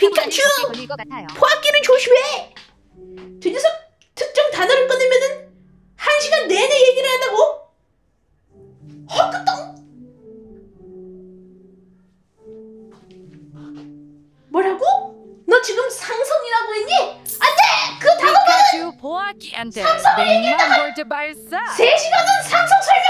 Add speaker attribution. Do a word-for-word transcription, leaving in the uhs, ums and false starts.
Speaker 1: 피카츄!
Speaker 2: 걸릴 것 같아요.
Speaker 1: 포악기를 조심해! 저 녀석 특정 단어를 꺼내면은 한 시간 내내 얘기를 한다고? 헛구똥! 뭐라고? 너 지금 상성이라고 했니? 안돼! 그 단어만은
Speaker 3: 피카츄 보아기한테
Speaker 1: 상상을
Speaker 3: 백만 볼트 발사.
Speaker 1: 세 시간은 상성 설명!